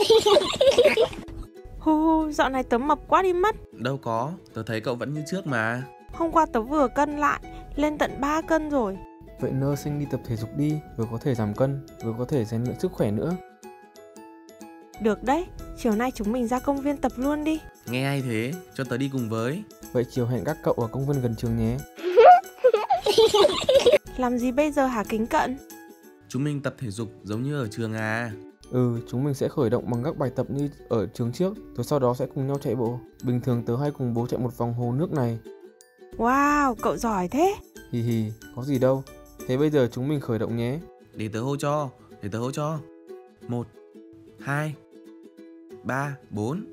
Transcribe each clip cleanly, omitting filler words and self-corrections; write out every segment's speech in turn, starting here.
Hu, dạo này tớ mập quá đi mất. Đâu có, tớ thấy cậu vẫn như trước mà. Hôm qua tớ vừa cân lại, lên tận 3 cân rồi. Vậy nursing đi tập thể dục đi, vừa có thể giảm cân, vừa có thể rèn luyện sức khỏe nữa. Được đấy, chiều nay chúng mình ra công viên tập luôn đi. Nghe hay thế, cho tớ đi cùng với. Vậy chiều hẹn các cậu ở công viên gần trường nhé. Làm gì bây giờ hả Kính Cận? Chúng mình tập thể dục giống như ở trường à? Chúng mình sẽ khởi động bằng các bài tập như ở trường trước, rồi sau đó sẽ cùng nhau chạy bộ. Bình thường tớ hay cùng bố chạy một vòng hồ nước này. Wow, cậu giỏi thế. Hì hì, có gì đâu. Thế bây giờ chúng mình khởi động nhé. Để tớ hô cho. 1, 2, 3, 4.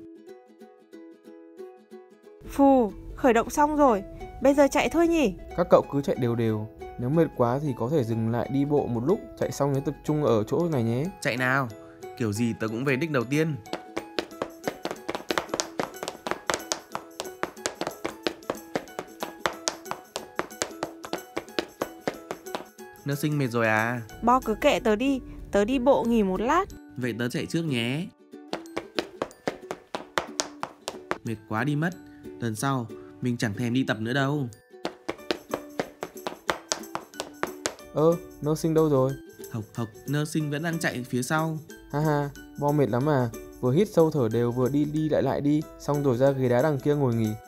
Phù, khởi động xong rồi, bây giờ chạy thôi nhỉ? Các cậu cứ chạy đều đều. Nếu mệt quá thì có thể dừng lại đi bộ một lúc. Chạy xong nhớ tập trung ở chỗ này nhé. Chạy nào, kiểu gì tớ cũng về đích đầu tiên. Nursing mệt rồi à? Bo cứ kệ tớ đi, tớ đi bộ nghỉ một lát. Vậy tớ chạy trước nhé. Mệt quá đi mất. Lần sau mình chẳng thèm đi tập nữa đâu. Nursing đâu rồi? Hộc, Nursing vẫn đang chạy phía sau. Ha, Bo mệt lắm à. Vừa hít sâu thở đều vừa đi lại đi. Xong rồi ra ghế đá đằng kia ngồi nghỉ.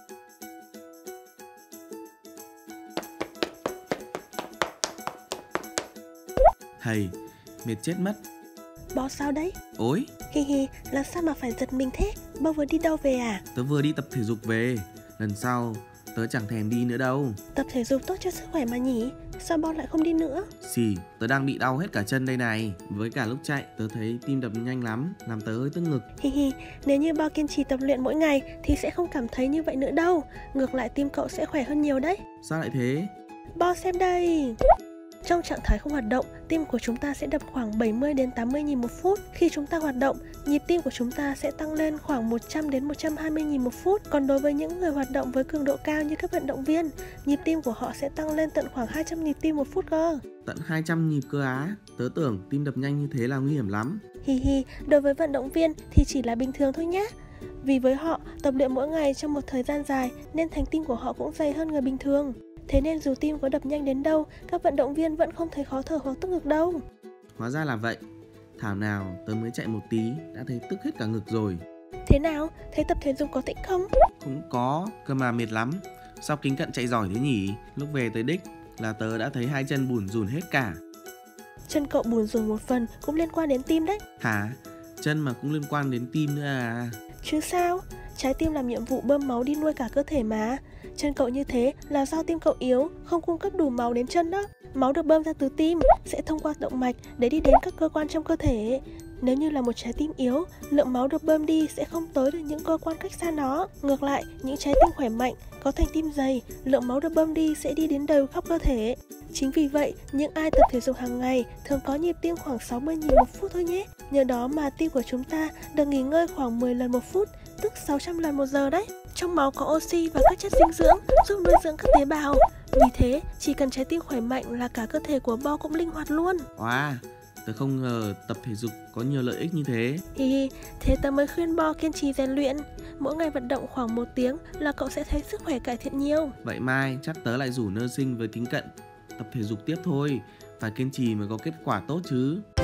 Thầy, mệt chết mất. Bo sao đấy? Ôi, Hi, làm sao mà phải giật mình thế? Bo vừa đi đâu về à? tớ vừa đi tập thể dục về. Lần sau tớ chẳng thèm đi nữa đâu. Tập thể dục tốt cho sức khỏe mà nhỉ? Sao Bo lại không đi nữa? Xì, tớ đang bị đau hết cả chân đây này. Với cả lúc chạy tớ thấy tim đập nhanh lắm, làm tớ hơi tức ngực. Hi, nếu như Bo kiên trì tập luyện mỗi ngày thì sẽ không cảm thấy như vậy nữa đâu. Ngược lại tim cậu sẽ khỏe hơn nhiều đấy. Sao lại thế? Bo xem đây. Trong trạng thái không hoạt động, tim của chúng ta sẽ đập khoảng 70 đến 80 nhịp một phút. Khi chúng ta hoạt động, nhịp tim của chúng ta sẽ tăng lên khoảng 100 đến 120 nhịp một phút. Còn đối với những người hoạt động với cường độ cao như các vận động viên, nhịp tim của họ sẽ tăng lên tận khoảng 200 nhịp tim một phút cơ. Tận 200 nhịp cơ á? Tớ tưởng tim đập nhanh như thế là nguy hiểm lắm. Hi, đối với vận động viên thì chỉ là bình thường thôi nhé. Vì với họ, tập luyện mỗi ngày trong một thời gian dài nên thành tim của họ cũng dày hơn người bình thường. Thế nên dù tim có đập nhanh đến đâu, các vận động viên vẫn không thấy khó thở hoặc tức ngực đâu. Hóa ra là vậy. Thảo nào tớ mới chạy một tí đã thấy tức hết cả ngực rồi. Thế nào? Thấy tập thể dục có thích không? Cũng có, cơ mà mệt lắm. Sao Kính Cận chạy giỏi thế nhỉ? Lúc về tới đích là tớ đã thấy hai chân bủn rủn hết cả. Chân cậu bùn rùn một phần cũng liên quan đến tim đấy. Hả? Chân mà cũng liên quan đến tim nữa à? Chứ sao? Trái tim làm nhiệm vụ bơm máu đi nuôi cả cơ thể mà. Chân cậu như thế là do tim cậu yếu, không cung cấp đủ máu đến chân đó. Máu được bơm ra từ tim sẽ thông qua động mạch để đi đến các cơ quan trong cơ thể. Nếu như là một trái tim yếu, lượng máu được bơm đi sẽ không tới được những cơ quan cách xa nó. Ngược lại, những trái tim khỏe mạnh, có thành tim dày, lượng máu được bơm đi sẽ đi đến đều khắp cơ thể. Chính vì vậy, những ai tập thể dục hàng ngày thường có nhịp tim khoảng 60 nhịp một phút thôi nhé. Nhờ đó mà tim của chúng ta được nghỉ ngơi khoảng 10 lần một phút, tức 600 lần một giờ đấy. Trong máu có oxy và các chất dinh dưỡng giúp nuôi dưỡng các tế bào. Vì thế, chỉ cần trái tim khỏe mạnh là cả cơ thể của Bo cũng linh hoạt luôn. Wow, tớ không ngờ tập thể dục có nhiều lợi ích như thế. Thế tớ mới khuyên Bo kiên trì rèn luyện. Mỗi ngày vận động khoảng 1 tiếng là cậu sẽ thấy sức khỏe cải thiện nhiều. Vậy mai chắc tớ lại rủ Nursing với Kính Cận tập thể dục tiếp thôi. Phải kiên trì mới có kết quả tốt chứ.